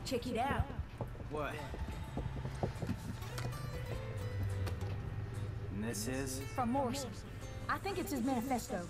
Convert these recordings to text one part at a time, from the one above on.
Check it out. What? And this is? From Morrison. I think it's his manifesto.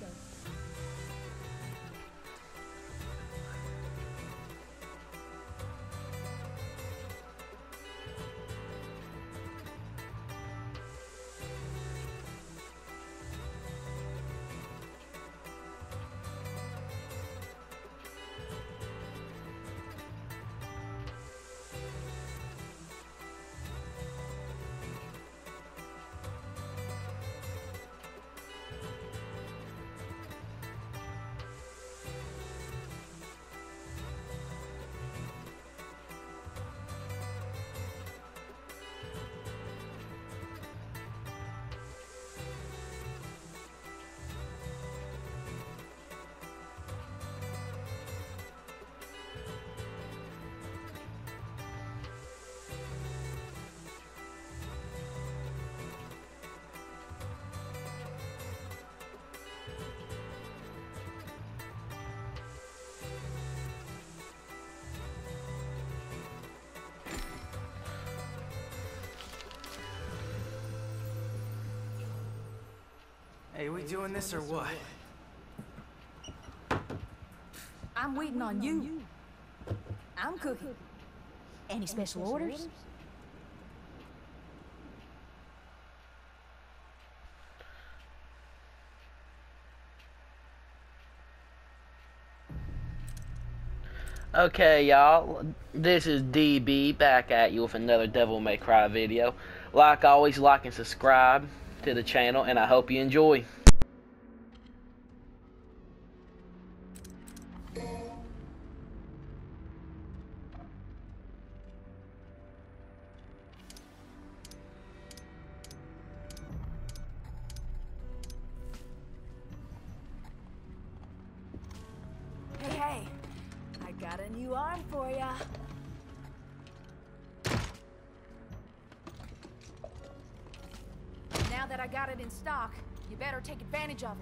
Hey, we doing this or what? I'm waiting on you. I'm cooking. Any special orders? Okay, y'all, this is DB back at you with another Devil May Cry video. Like always, like and subscribe to the channel, and I hope you enjoy. Hey, I got a new arm for ya. Now that I got it in stock, you better take advantage of it.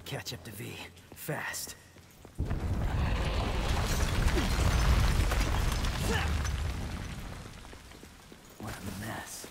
catch up to V. Fast. What a mess.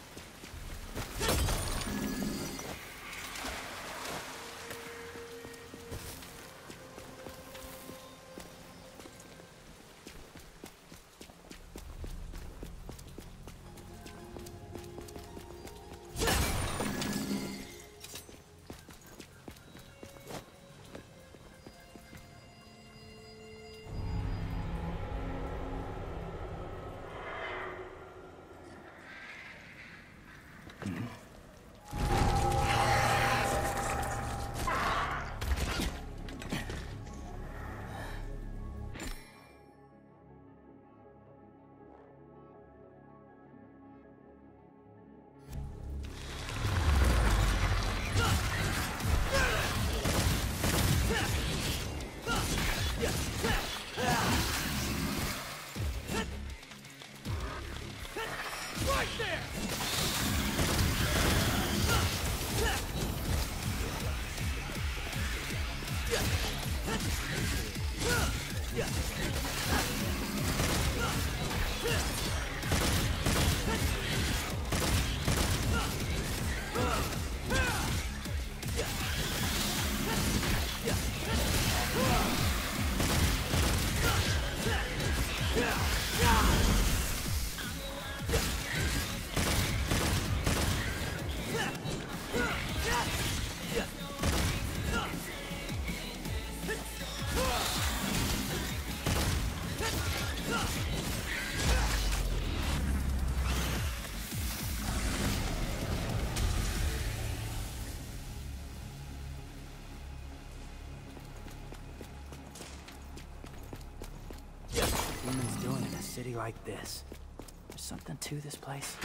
Humans doing in a city like this? There's something to this place.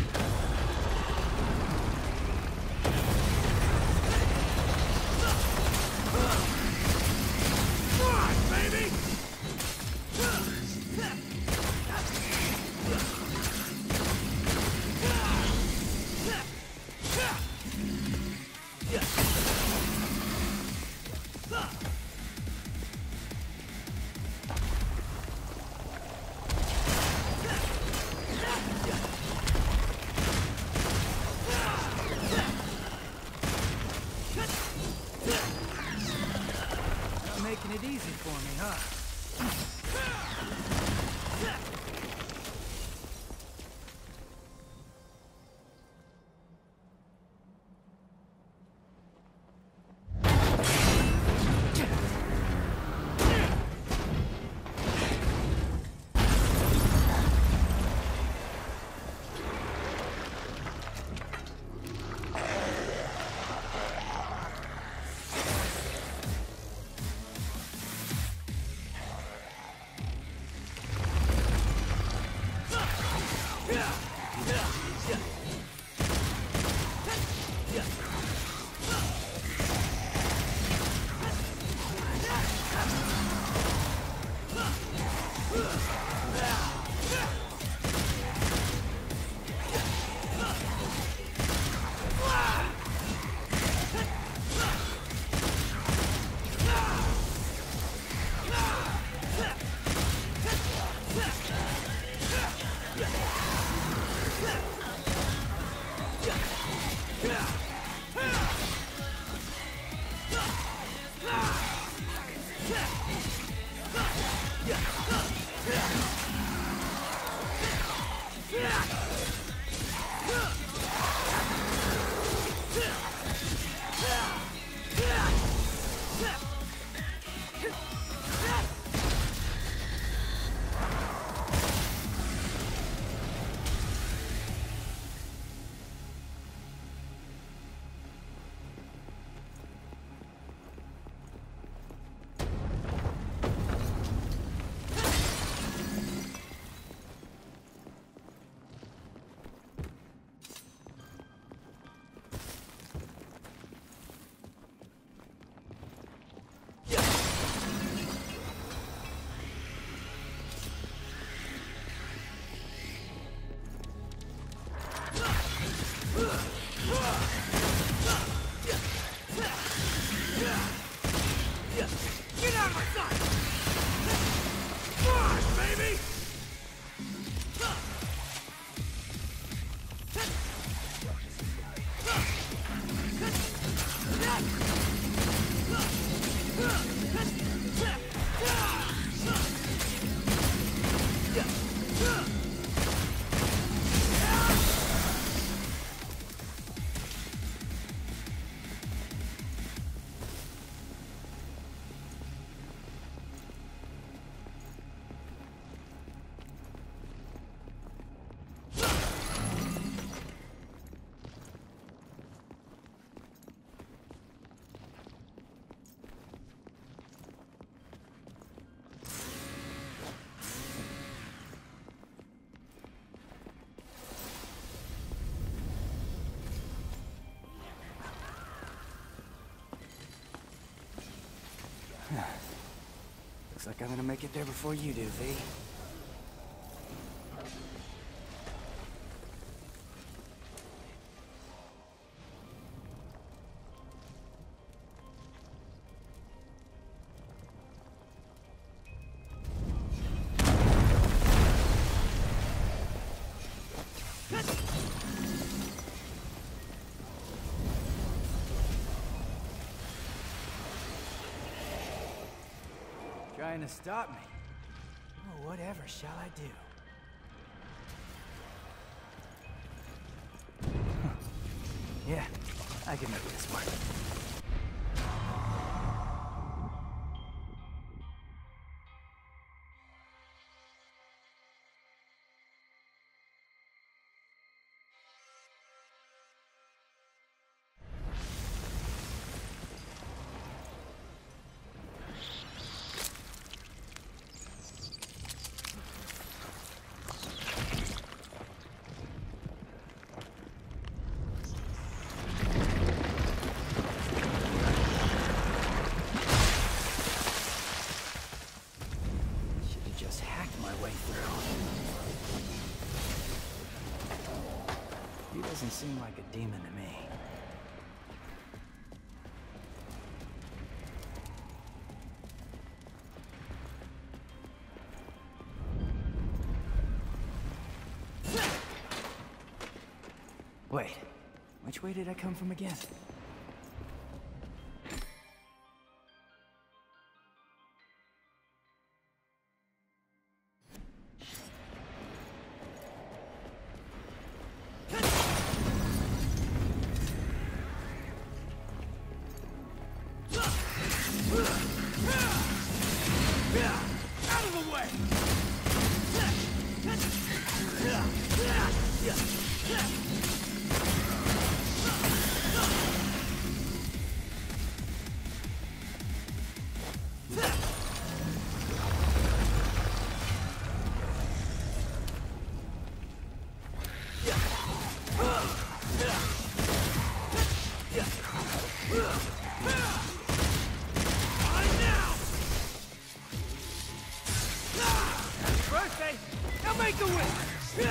Come on, baby! Making it easy for me, huh? like I'm gonna make it there before you do, V. Trying to stop me. Oh, whatever shall I do? Yeah, I can make this work. He doesn't seem like a demon to me. Wait, which way did I come from again? Out of the way! Birthday! Now make the wish!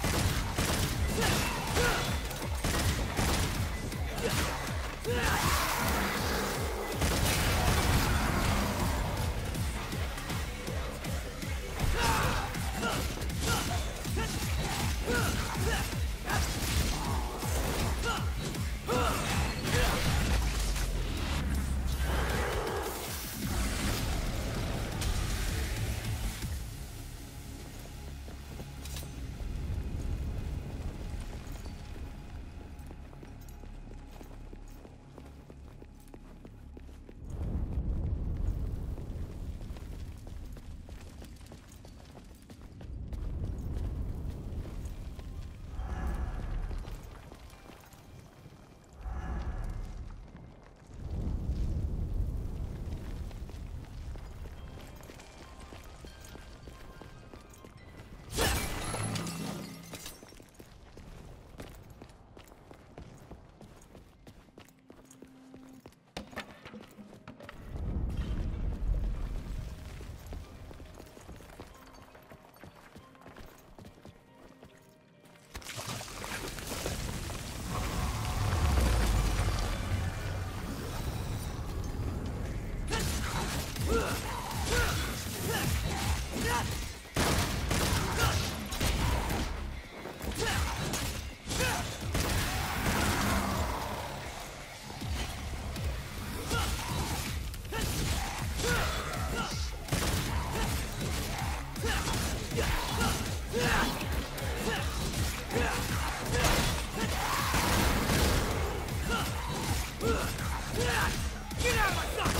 Get out of my sight!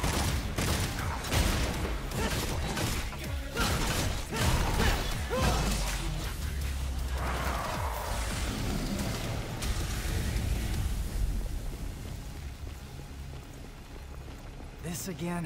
This again?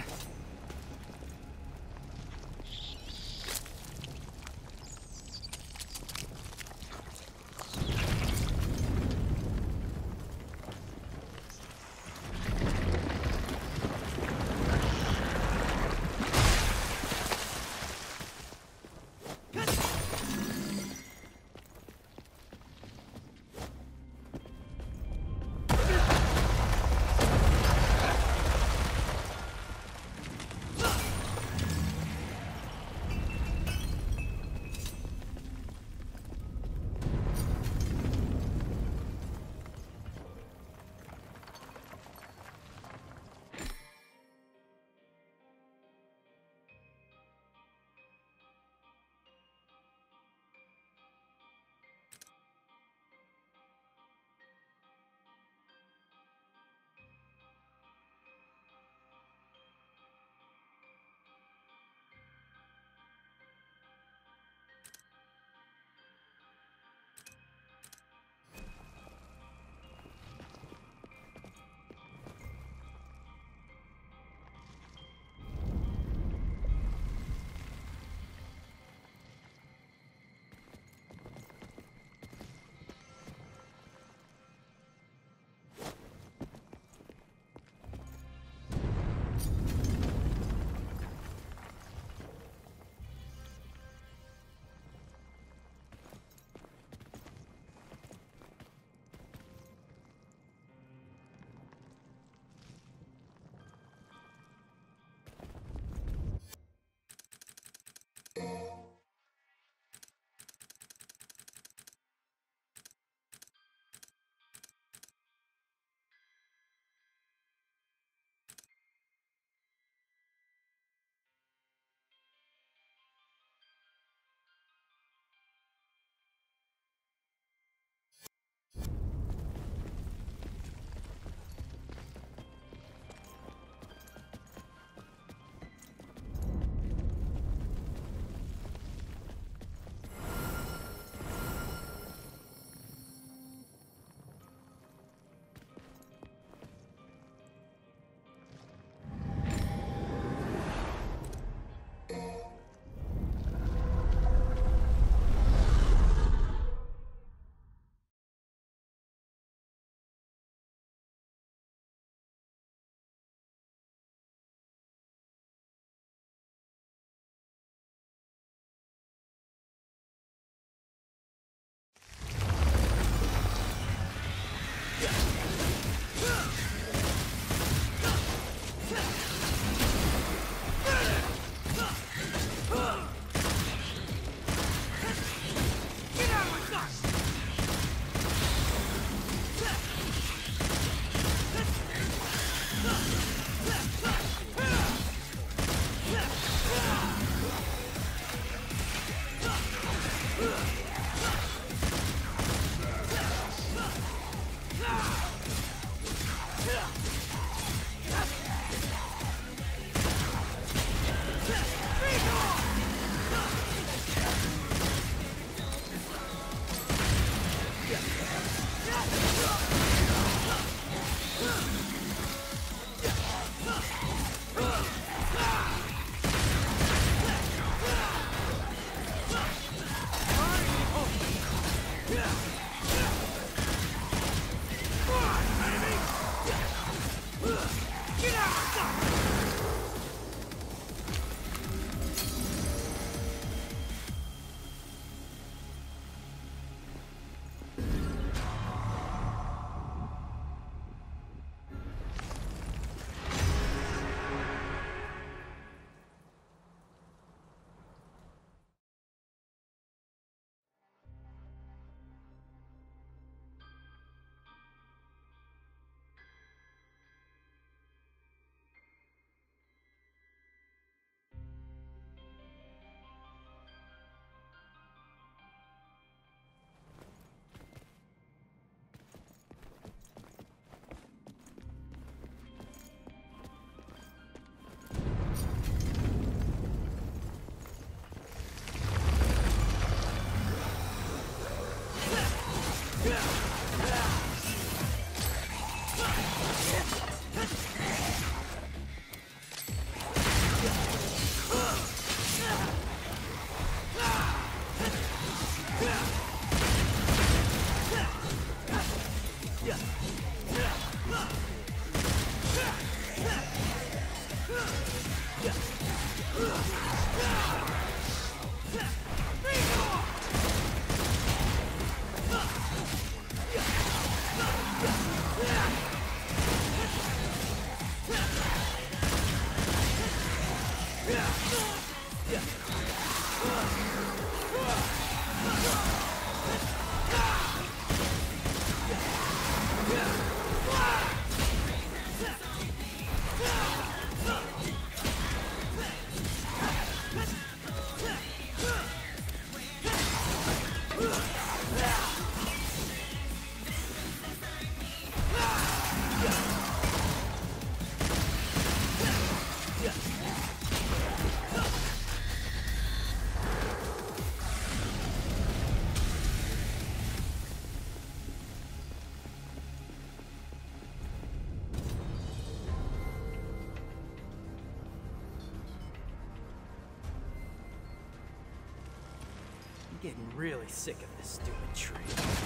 I'm getting really sick of this stupid tree.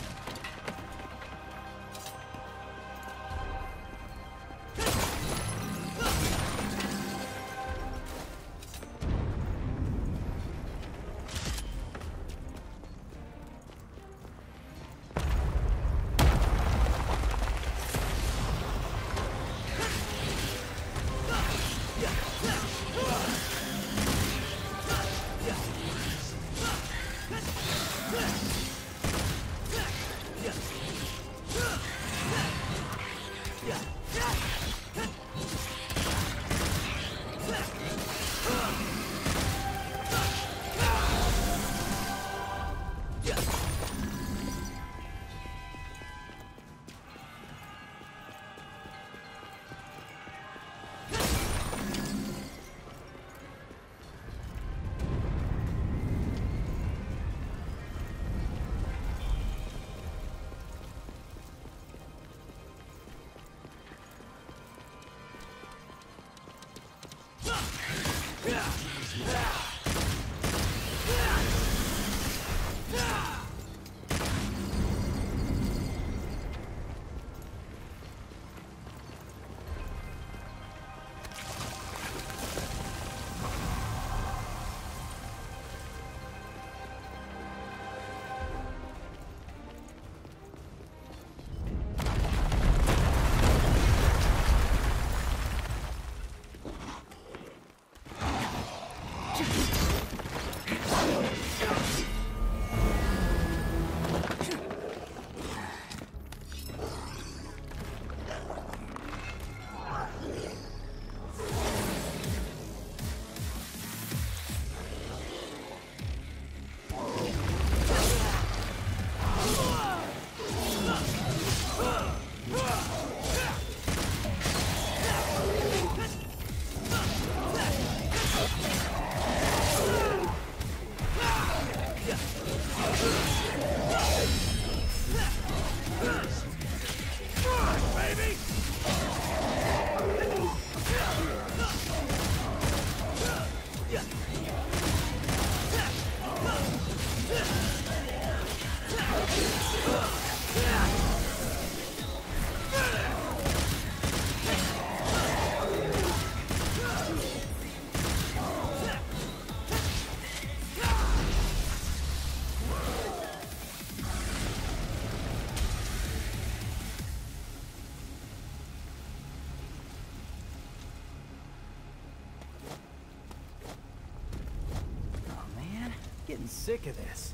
Getting sick of this.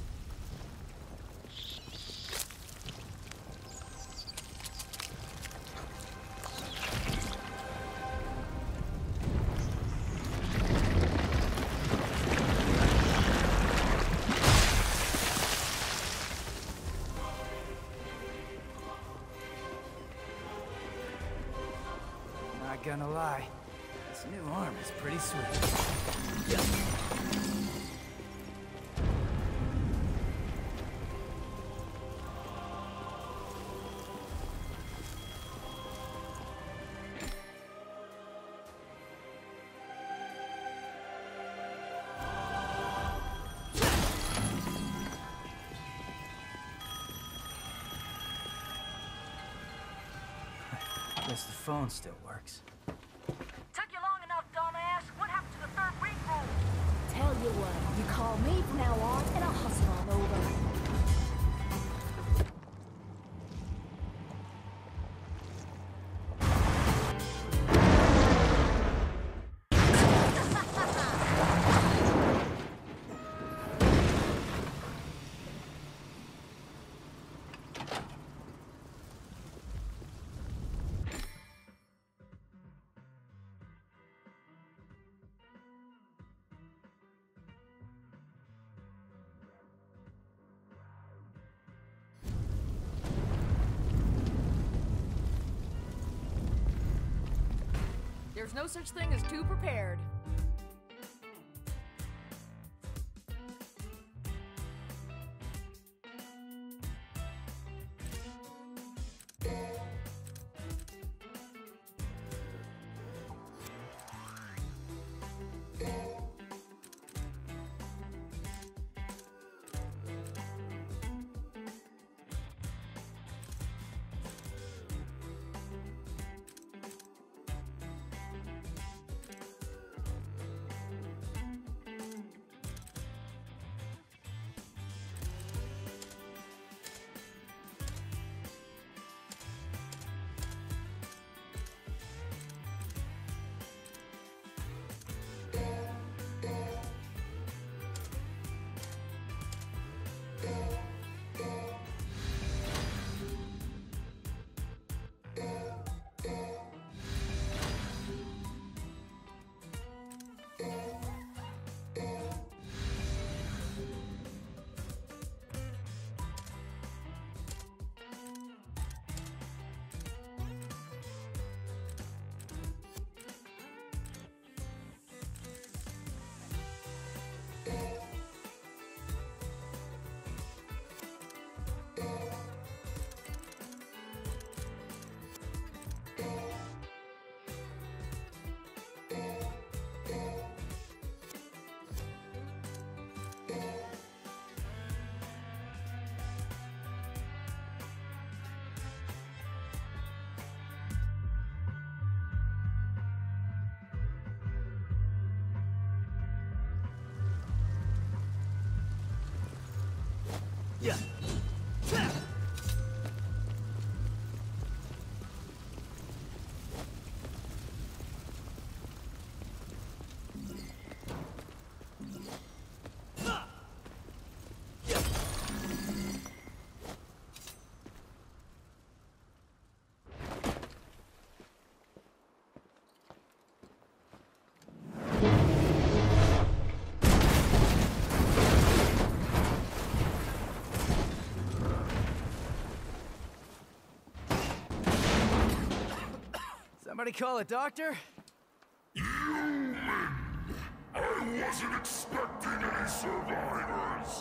Not gonna lie, this new arm is pretty sweet. Guess the phone still works. Took you long enough, dumbass. What happened to the third ring rule? Tell you what, you call me from now on, and I'll hustle on over. There's no such thing as too prepared. Yeah. Somebody call a doctor? Human! I wasn't expecting any survivors!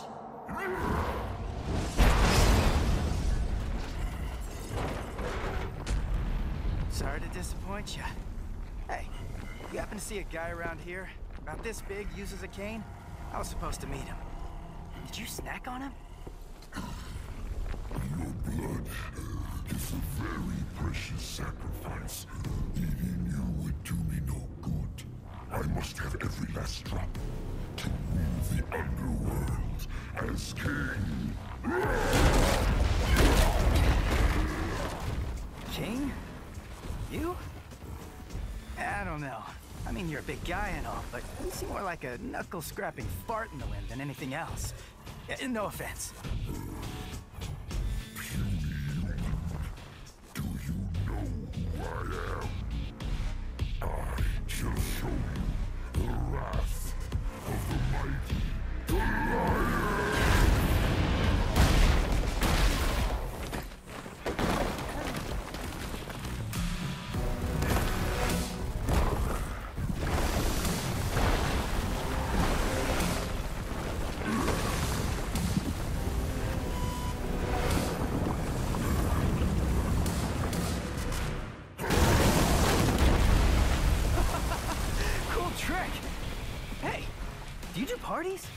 Sorry to disappoint you. Hey, you happen to see a guy around here? About this big, uses a cane? I was supposed to meet him. Did you snack on him? Your blood is a very precious sacrifice. Eating you would do me no good. I must have every last drop to rule the underworld as king. King? You? I don't know. I mean, you're a big guy and all, but you seem more like a knuckle-scrapping fart in the wind than anything else. No offense. Puny human, do you know who I am? I shall show you the wrath of the mighty Goliath. Trick! Hey, do you do parties?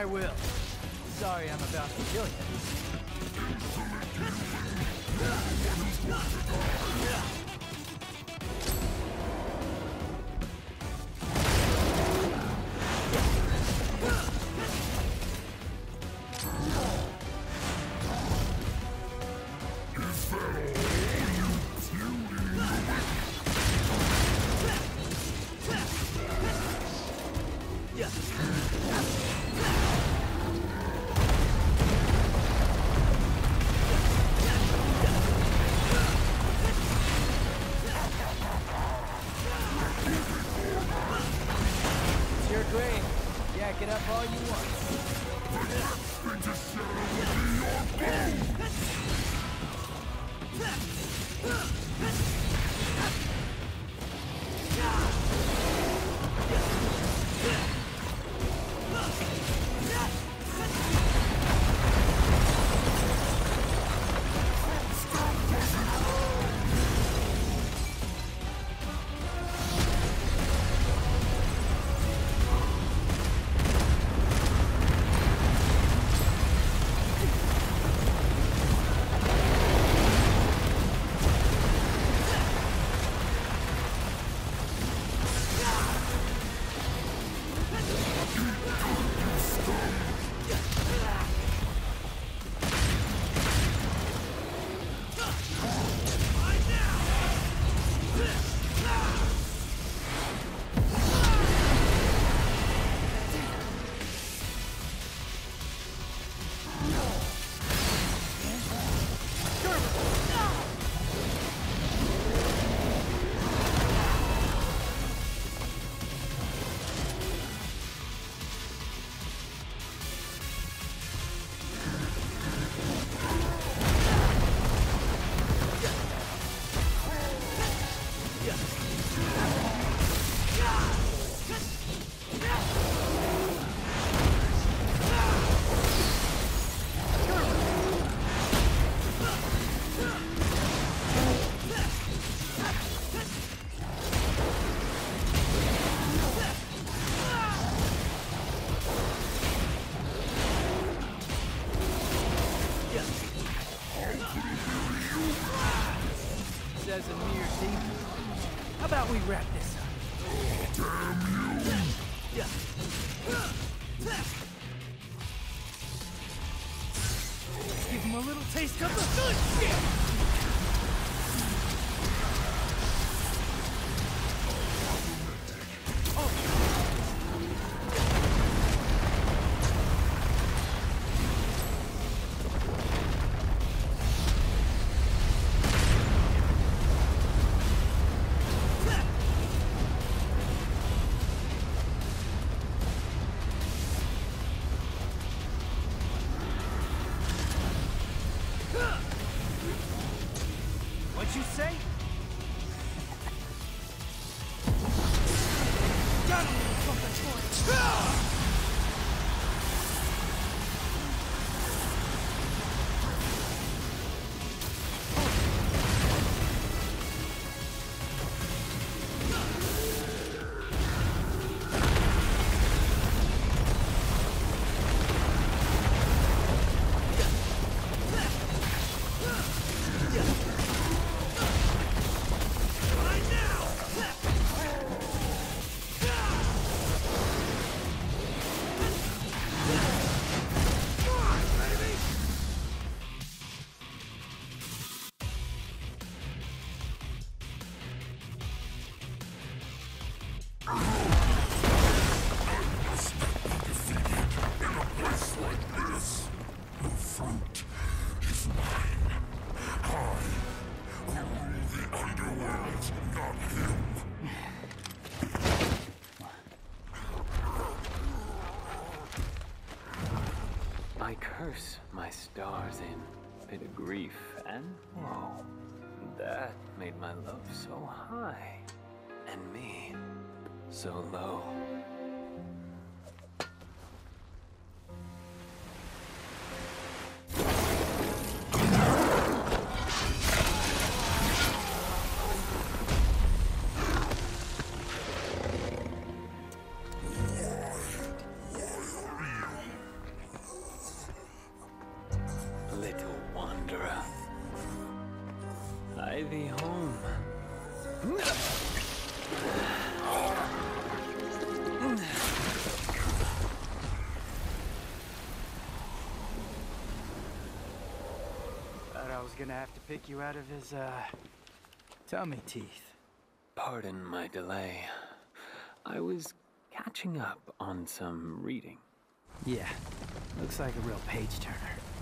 I will. Sorry I'm about to kill you. You're great. Yak it up all you want. Says a mere demon. How about we wrap this up? Damn you! Give him a little taste of the good shit! What'd you say? Got a little something for you. I curse my stars in bit of grief and woe. That made my love so high, and me so low. hie thee home. Thought I was gonna have to pick you out of his, tummy teeth. Pardon my delay. I was catching up on some reading. Yeah, looks like a real page-turner.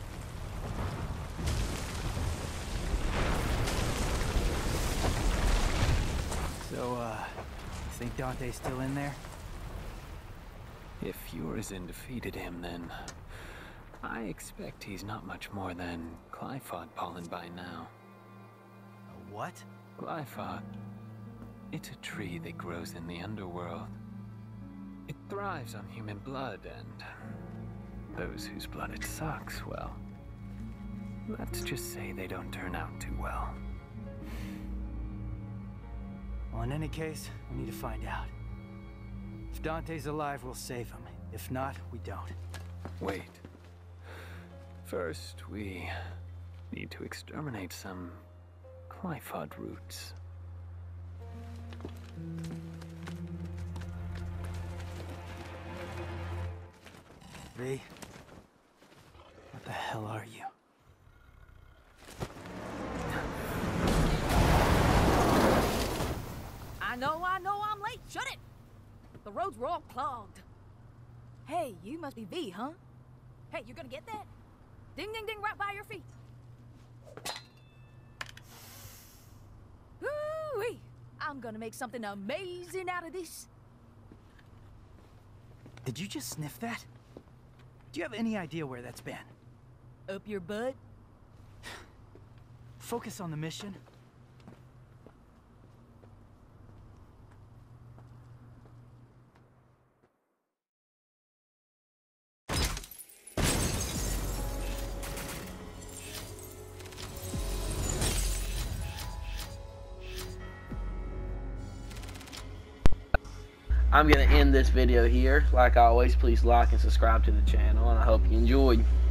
So, you think Dante's still in there? If Urizen defeated him, then I expect he's not much more than Glyphod pollen by now. A what? Glyphod. It's a tree that grows in the underworld. It thrives on human blood, and those whose blood it sucks, well, let's just say they don't turn out too well. Well, in any case, we need to find out. If Dante's alive, we'll save him. If not, we don't. Wait. First, we need to exterminate some Glyphod roots. V, what the hell are you? I know I'm late. Shut it! The roads were all clogged. Hey, you must be V, huh? Hey, you're gonna get that? Ding, ding, ding, right by your feet. Ooh-wee! I'm gonna make something amazing out of this. Did you just sniff that? Do you have any idea where that's been? Up your butt? Focus on the mission. I'm going to end this video here. Like always, please like and subscribe to the channel, and I hope you enjoyed.